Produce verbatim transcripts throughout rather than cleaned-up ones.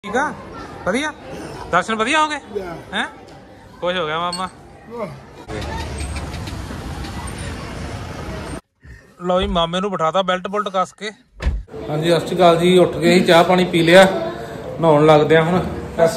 ठीक है वधिया दर्शन वधिया हो गए हैं खुश हो गया मामा लो जी मामे नूं बिठाता बेल्ट बुल्ट कस के हाँ जी सत श्री अकाल जी उठ गए ही चाह पानी पी लिया नहाउण लगदे आ हुण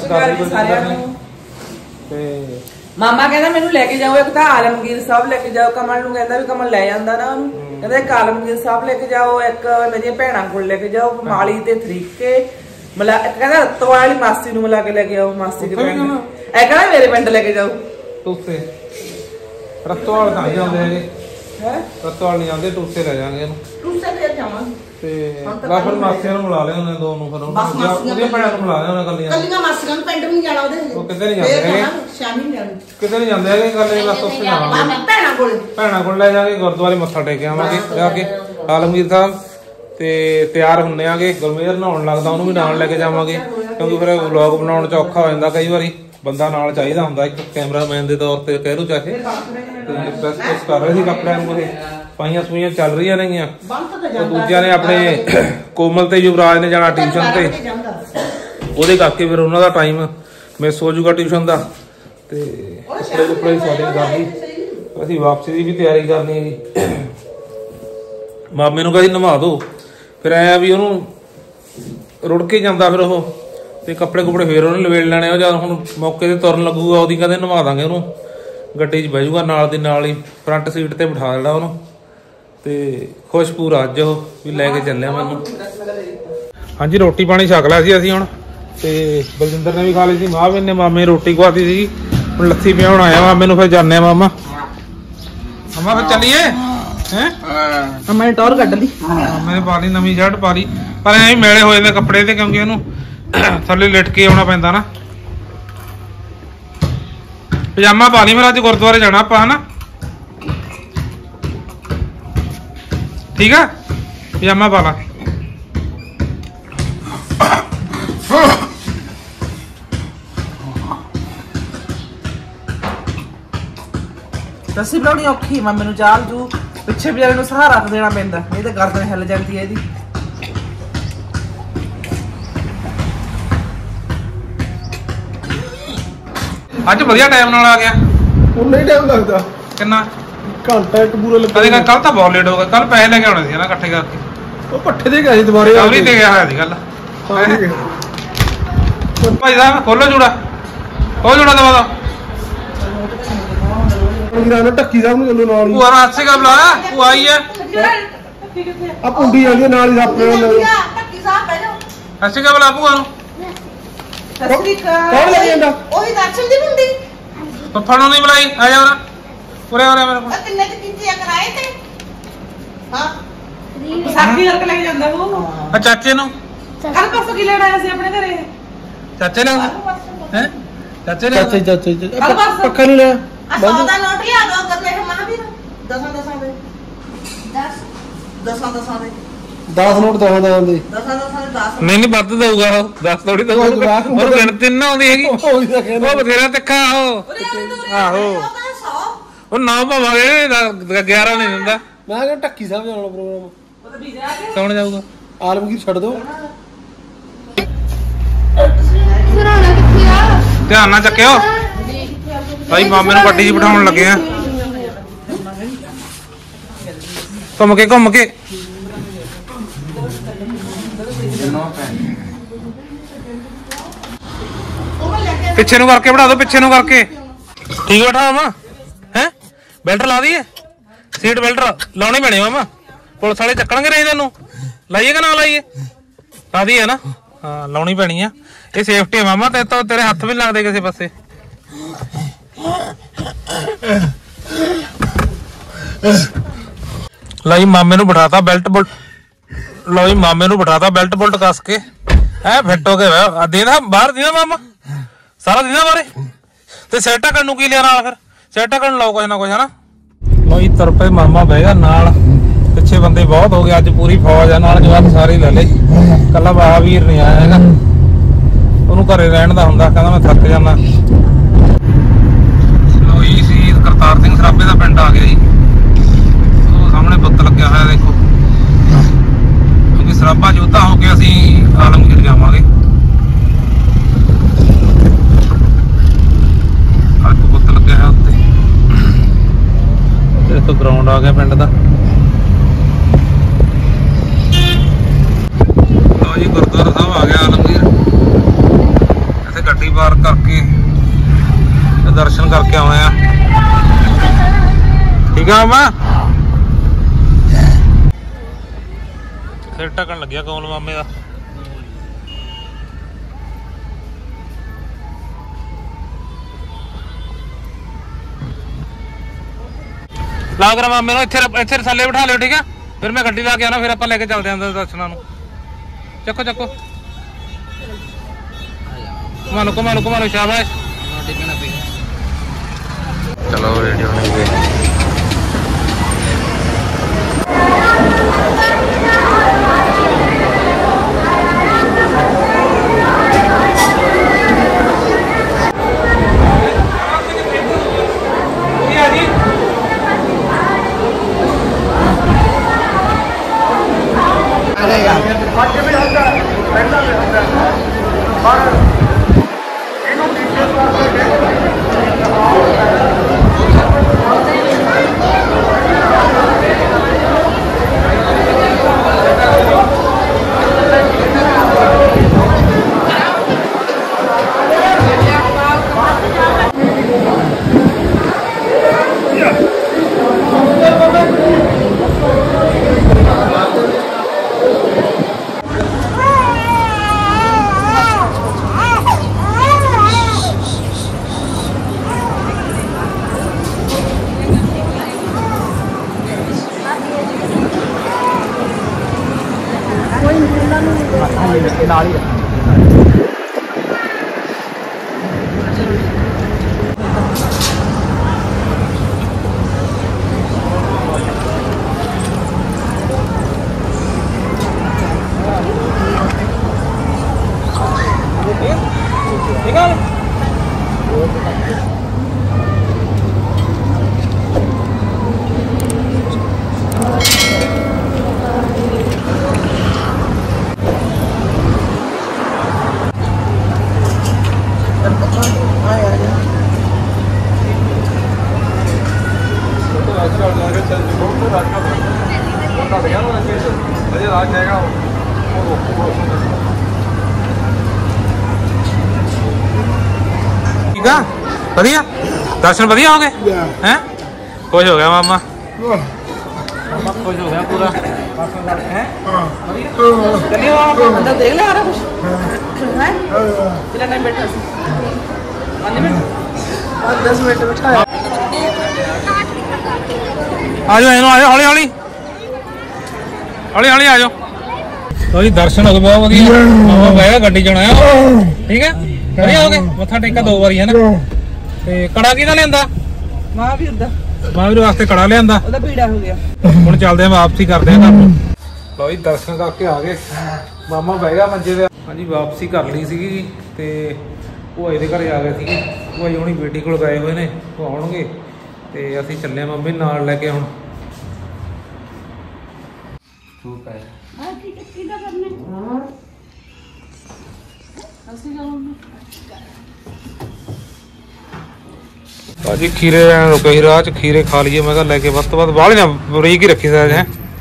मामा कहंदा मैनूं लेके जाओ एक तां आलमगीर साहब लेके जाओ कमल नूं कहंदा भी कमल ले जांदा ना ओनूं कहंदा एक आलमगीर साहब लेके जाओ एक मेरियां भैणां कोल लेके जाओ माली ते तरीके मला कहना रत्तो वाली मासी नूं मिला के लेके आओ मासी के पिंड ए कहना मेरे पिंड लेके जाओ टूसे रत्तो वाल नहीं जांदे हैगे हैं रत्तो वाल नहीं जांदे टूसे ले जाएंगे इहनूं टूसे फिर जावांगे ते ला फिर मासियां नूं मिला ले उन्हें दो नूं फिर उन्हें भैणां नूं मिला ले उन्हें कल्लियां कल्लियां मासियां नूं पिंड भी नहीं जाना ओदे ओ किते नहीं जांदे हैगे शामी नहीं जांदे किते नहीं जांदे हैगे कल बस उत्थे जावांगे भैणां कोल भैणां कोल ले जाके गुरुद्वारे मत्था टेक आवांगे जाके आलमगीर साहब ਤੇ ਤਿਆਰ ਹੁੰਨੇ ਆਗੇ ਗੁਰਮੇਰ ਨਹਾਉਣ ਲੱਗਦਾ ਉਹਨੂੰ ਵੀ ਨਾਲ ਲੈ ਕੇ ਜਾਵਾਂਗੇ ਕਿਉਂਕਿ ਫਿਰ ਵਲੌਗ ਬਣਾਉਣ ਚ ਔਖਾ ਹੋ ਜਾਂਦਾ ਕਈ ਵਾਰੀ ਬੰਦਾ ਨਾਲ ਚਾਹੀਦਾ ਹੁੰਦਾ ਇੱਕ ਕੈਮਰਾਮੈਨ ਦੇ ਤੌਰ ਤੇ ਕਹਿ ਲੋ ਚਾਹੇ ਤੇ ਪ੍ਰੈਸ ਪ੍ਰੈਸ ਕਰ ਰਹੇ ਸੀ ਕੱਪੜਿਆਂ ਨੂੰ ਇਹ ਪਾਈਆਂ ਸੂਈਆਂ ਚੱਲ ਰਹੀਆਂ ਨੇਗੀਆਂ ਦੂਜਿਆਂ ਨੇ ਆਪਣੇ ਕੋਮਲ ਤੇ ਯੁਵਰਾਜ ਨੇ ਜਾਣਾ ਟਿਊਸ਼ਨ ਤੇ ਉਹਦੇ ਕਰਕੇ ਫਿਰ ਉਹਨਾਂ ਦਾ ਟਾਈਮ ਮਿਸ ਹੋ ਜਾਊਗਾ ਟਿਊਸ਼ਨ ਦਾ ਤੇ ਕੱਪੜੇ ਕੁਪੜੇ ਸਾਡੇ ਕਰਨੀ ਅਸੀਂ ਵਾਪਸੀ ਦੀ ਵੀ ਤਿਆਰੀ ਕਰਨੀ ਹੈ ਜੀ ਮਾਮੇ ਨੂੰ ਕਹਿੰਦੀ ਨਵਾ ਦੋ फिर आया भी उन्होंने रुड़ के जाता फिर वो तो कपड़े कुपड़े फिर उन्हें लवेड़ लेने जब हम मौके पर तुरन लगूगा वो कहते नवा देंगे उन्होंने गड्डी च बह जूगा नाल दी नाल ही फ्रंट सीट पर बिठा देना उन्होंने तो खुशपूर अज वो भी लैके चलिया मैनू हाँ जी रोटी पानी छक लिया सी असीं हुण ते बलजिंदर ने भी खा ली थी माँ ने मामे रोटी खुआती सी हुण लस्सी पियाउण आया मामे नूं फिर जाने मामा मामा फिर चलीए मैंने टॉर कट ली मैंने पा ली नवी शर्ट पा ली पर ऐ मेले हो जाते कपड़े ते क्योंकि इहनूं थल्ले लिट के आउणा पैंदा ना पजामा पा ली मेरा अज गुरुद्वारे जाना आपां है ना ठीक है पजामा पा ला रस्सी बनाउणी औखी मामे नूं जाल जू पिछे बेचारे सहारा रख देना पैंदा नहीं तो गर्दन हिल जाती है ਇਹਦੀ ਅੱਜ ਵਧੀਆ ਟਾਈਮ ਨਾਲ ਆ ਗਿਆ ਉਹ ਨਹੀਂ ਟਾਈਮ ਲੱਗਦਾ ਕਿੰਨਾ ਘੰਟਾ ਇੱਕ ਪੂਰਾ ਲੱਗਾ ਕਦੇ ਕੱਲ ਤਾਂ ਬਹੁਤ ਲੇਟ ਹੋ ਗਿਆ ਕੱਲ ਪੈਸੇ ਲੈ ਕੇ ਆਉਣੇ ਸੀ ਨਾ ਇਕੱਠੇ ਕਰਕੇ ਉਹ ਪੱਠੇ ਦੇ ਗਏ ਦੁਬਾਰੇ ਕਵਰੀ ਤੇ ਗਿਆ ਹੋਇਆ ਸੀ ਗੱਲ ਭਾਈ ਸਾਹਿਬ ਖੋਲੋ ਜੂੜਾ ਉਹ ਜੂੜਾ ਦਵਾ ਦੋ ਢੱਕੀ ਸਾਹਿਬ ਨੂੰ ਚੱਲੋ ਨਾਲ ਹੀ ਭੂਆ ਰਾਤ ਸੇ ਕਬ ਲਾਇਆ ਭੂਆ ਆਈ ਹੈ ਆ ਪੁੰਡੀ ਜਾਂਦੀ ਨਾਲ ਹੀ ਆਪਣੇ ਨਾਲ ਢੱਕੀ ਸਾਹਿਬ ਬਹਿ ਜਾਓ ਅੱਛੇ ਕਬ ਲਾ ਭੂਆ ਨੂੰ ਕੌਣ ਲੈ ਜਾਂਦਾ ਉਹੀ ਦਰਸ਼ਨ ਦੀ ਮੁੰਡੀ ਪੱਫਾ ਨਹੀਂ ਬੁਲਾਈ ਆ ਜਾ ਉਰਾ ਉਰੇ ਉਰੇ ਮੇਰੇ ਕੋਲ ਕਿੰਨੇ ਤੇ ਕਿੰਨੇ ਕਰਾਏ ਤੇ ਹਾਂ ਸਾਖੀ ਕਰਕੇ ਲੈ ਕੇ ਜਾਂਦਾ ਉਹ ਆ ਚਾਚੇ ਨੂੰ ਕੱਲ ਪਰਸੋਂ ਕੀ ਲੈਣ ਆਇਆ ਸੀ ਆਪਣੇ ਘਰੇ ਚਾਚੇ ਨੂੰ ਹੈ ਚਾਚੇ ਨੇ ਚਾਚੇ ਚਾਚੇ ਪੱਖਾ ਨਹੀਂ ਲਿਆ ਬੰਦ ਦਾ ਨੋਟ ਲਿਆ ਦੋ ਕਰ ਲੈ ਮਹਾਵੀਰ ਦਸਾਂ ਦਸਾਂ ਦੇ ਦਸ ਦਸਾਂ ਦਸਾਂ ਦੇ ਦਸ ਨੋਟ ਦਸਾਂ ਦਸਾਂ ਦੇ ਦਸਾਂ ਦਸਾਂ ਦੇ ਦਸ ਨਹੀਂ ਨਹੀਂ ਵੱਧ ਦਊਗਾ ਉਹ ਦਸ ਥੋੜੀ ਦਊਗਾ ਉਹ ਗਿਣਤੀ ਨਾ ਆਉਂਦੀ ਹੈਗੀ ਉਹ ਬਥੇਰਾ ਤਿੱਖਾ ਉਹ ਆਹੋ ਉਹ ਨਾ ਭਾਵਾਂਗੇ ਗਿਆਰਾਂ ਨਹੀਂ ਦਿੰਦਾ ਮੈਂ ਕਿਹਾ ਢੱਕੀ ਸਾਹਿਬ ਜਾਣਾ ਪ੍ਰੋਗਰਾਮ ਉਹ ਤਾਂ ਵੀਜ਼ਾ ਆ ਕੌਣ ਜਾਊਗਾ ਆਲਮਗੀਰ ਛੱਡ ਦੋ ਧਿਆਨ ਨਾਲ ਚੱਕਿਓ ਭਾਈ ਮਾਮੇ ਨੂੰ ਗੱਡੀ 'ਚ ਬਿਠਾਉਣ ਲੱਗੇ ਆ ਘੁੰਮ ਕੇ ਘੁੰਮ ਕੇ ਪਿੱਛੇ ਨੂੰ ਕਰਕੇ ਬਿਠਾ ਦੋ ਪਿੱਛੇ ਨੂੰ ਕਰਕੇ ਠੀਕ ਬੈਠਾ ਮਾਮਾ ਹੈ ਬੈਲਟ ਲਾ ਦਈਏ ਸੀਟ ਬੈਲਟ ਲਾਉਣੀ ਪੈਣੀ ਮਾਮਾ ਪੁਲਿਸ ਵਾਲੇ ਚੱਕਣਗੇ ਨਹੀਂ ਤੈਨੂੰ ਲਾਈਏ ਕਿ ਨਾ ਲਾਈਏ ਲਾ ਦਈਏ ਨਾ ਹਾਂ ਲਾਉਣੀ ਪੈਣੀ ਆ ਇਹ ਸੇਫਟੀ ਹੈ ਮਾਮਾ ਤੇ ਤਾਂ ਤੇਰੇ ਹੱਥ ਵੀ ਨੀ ਲੱਗਦੇ ਕਿਸੇ ਪਾਸੇ लो जी मामे नूं बिठाता बेल्ट बुल्ट लो जी मामे नूं बिठाता बेल्ट बुल्ट कस के है फिट हो गया देना बाहर देना मामा सारा देना बारे ते सिर ढकण नूं की लिया नाल फिर सिर ढकण लाओ कुछ ना कुछ है ना लो जी तुर पे मामा बह गया नाल पिछे बंदे बहुत हो गए अज पूरी फौज है नाल जवाब सारे ले ले कला महावीर नहीं आया हैगा ओनूं घरे रहण दा हुंदा कहंदा मैं थक जाना लो जी शहीद करतार सिंह सराबे दा पिंड आ गया जी सामने बुत लग्या होया देखो क्योंकि सराबा योद्धा हो के असीं आलमगीर जावांगे आ गया पिंड का। लो जी गुरुद्वारा साहब आ गया आलमगीर। इत्थे गड्डी पार्क करके दर्शन करके आए हैं। ठीक है मामा सिर ढकन लग्या कोमल मामे का। ला कर मामे इत्थे इत्थे थल्ले बिठा लियो ठीक है। फिर मैं गड्डी ला के आना फिर आप लेके चलते हैं दर्शना नूं। चको चको घुमा लो घुमा लो घुमा लो शाबाश। चलो रेडियो नहीं गए। ਨਾਲ ਹੀ ठीक है। ठीक है बढ़िया दर्शन बढ़िया हो गए हैं। खुश हो गया मामा मामा खुश हो गया पूरा हैं। चलिए अंदर देख ले आ रहा कुछ है कितना टाइम बैठा सी पाँच मिनट पाँच दस मिनट बैठा है। आ जाओ आ जाओ हौली हौली हौली हौली आ जाओ। तो जी दर्शन हो गए बहुत बढ़िया। मामा बैठा गड्डी च आया ठीक है बढ़िया हो गए। मत्था टेका दो बारी है ना। ते कड़ा किहदा लिआंदा महावीर दा महावीर वास्ते कड़ा लिआंदा ओदा पीड़ा हो गया। हुण चलदे आ वापसी करदे आ काम। लो जी दर्शन करके आ गए। मामा बह गया मंजे ते। हाँ जी वापसी कर ली सी ते भूआई दे घरे आ गए थे। भूआई हुणी बेटी कोल गए हुए ने वो आउणगे ते असीं चले मम्मी नाल लैके हुण। भाजी खीरे रुके ही राह च खीरे खा लीए मैं लैके वध तो वध बाहली ना बरीक ही रखी साइज है।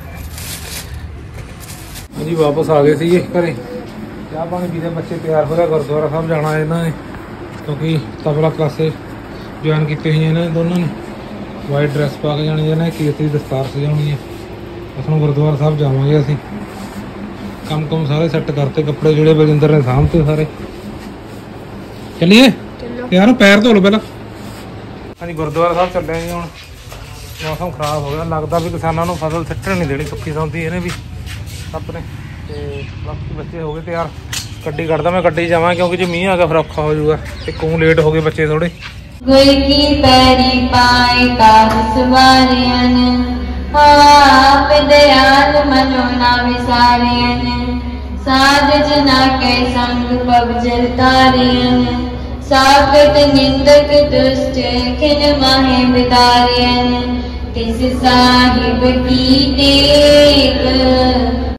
जी वापस आ गए थे घरे चाह पानी पीते बच्चे तैयार हो रहा गुरुद्वारा साहब जाना है इन्होंने क्योंकि तबला क्लासे ज्वाइन की हुई इन्होंने दोनों ने वाइट ड्रैस पा के जानी है कीर्ति दस्तार सजानी है। अस हम गुरुद्वारा साहब जावांगे असीं कम कम सारे सैट करते कपड़े जोड़े बलजिंदर ने सामते सारे। चलिए यार पैर धो लो पहला। हाँ जी गुरुद्वारा साहब चले जी। हुण मौसम खराब हो गया लगता भी किसानों को फसल सिੱਟਣ नहीं देनी सुखी सौंदी इन्हें भी अपने ते बाकी बच्चे हो गए तैयार। गड्डी कड्ढदा मैं गड्डी जावां क्योंकि जो मींह आ गया फिर औखा हो जाऊगा ते क्यों लेट हो गए बच्चे थोड़े। गुर की पैरी पाए काज सवारियन आप दयाल मनो ना विसारियन साध जना के संग पवजल तारियन साकत निंदक दुष्ट खिन माहे बिदारियन तिस साहिब की टेक